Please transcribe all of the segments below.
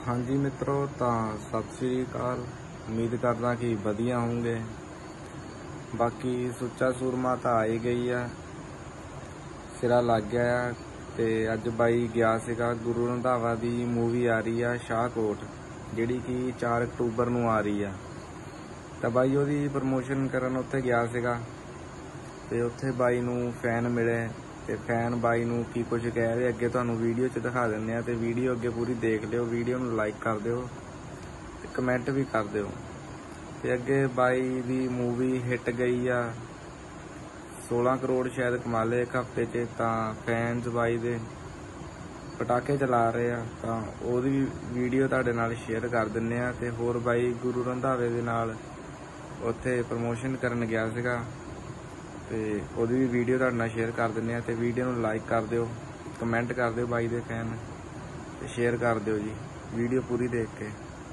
हाँ जी मित्रों, तो सत श्री अकाल। उम्मीद करदा कि वधिया होंगे। बाकी सुच्चा सूरमा तो आ ही गई है, सिरा लग गया है। तो अज बाई गया सीगा गुरु रंधावा की मूवी आ रही है शाहकोट, जिहड़ी कि 4 अक्तूबर नूं आ रही है। तो बाई उहदी प्रमोशन करन उत्थे गया सीगा ते उत्थे बाई नूं फैन मिले ते फैन बाई नूं की कुछ कह रहे अगे तुहानूं वीडियो च दिखा दिंदे आ। ते वीडियो अगे पूरी देख लिओ, वीडियो नूं लाइक कर दिओ ते कमेंट भी कर दिओ। ते अगे बाई दी मूवी हिट गई आ, 16 करोड़ शायद कमा ले एक हफ्ते च। तां फैनस बाई दे पटाखे चला रहे आ, तां ओहदी वीडियो तुहाडे नाल शेयर कर दिंदे आ। ते होर बाई गुरु रंधावे दे नाल उत्थे प्रमोशन करन गया सीगा ते ओहदी भी वीडियो तुहाडे नाल शेयर कर दिंदे आ। ते वीडियो नूं लाइक कर दिओ, कमेंट कर दिओ बाई दे फैन, ते शेयर कर दिओ जी वीडियो पूरी देख के।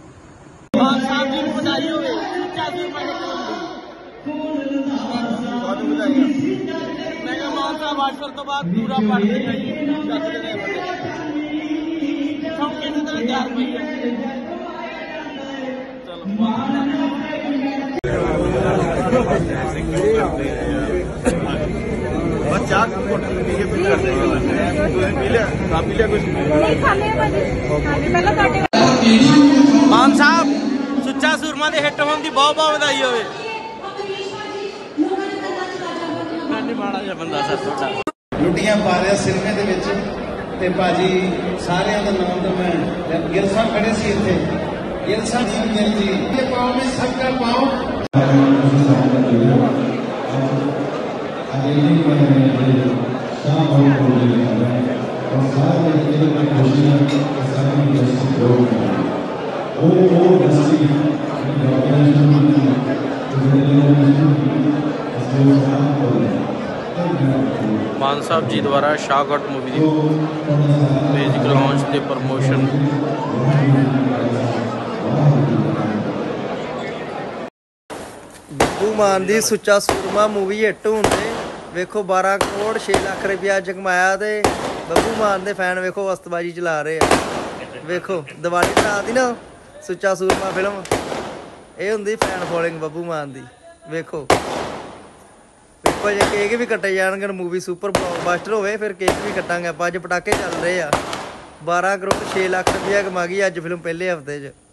मान साहब सुच्चा सूरमा के हिट होने की बहुत बहुत बधाई हो। माड़ा जिहा बंदा सर थोड़ा लुटियां पा रहा सिनेमे दे विच ते भाजी सारिਆਂ ਦਾ नाम तो मैं गिल साहब खड़े सी इत्थे। गिल साहब गिल जी ये पाओ में सबका पाओ मान साहब जी द्वारा शाहकोट मूवी की म्यूजिक लॉन्च के प्रमोशन। बब्बू मान दी सुच्चा सूरमा मूवी हिट होंदे वेखो 12 करोड़ 6 लाख रुपया च कमाया। ते बब्बू मान दे फैन वेखो वस्तबाजी चला रहे हैं। वेखो दिवाली रात दी ना सुच्चा सूरमा फिल्म ये होंदी फैन फॉलोइंग बब्बू मान दी। वेखो वेखो जे केक भी कट्टे जाणगे, मूवी सुपर ब्लॉकबस्टर होवे फिर केक भी कट्टांगे। अज पटाखे चल रहे हैं। 12 करोड़ 6 लाख रुपया कमा गई अज फिल्म पहले हफ्ते च।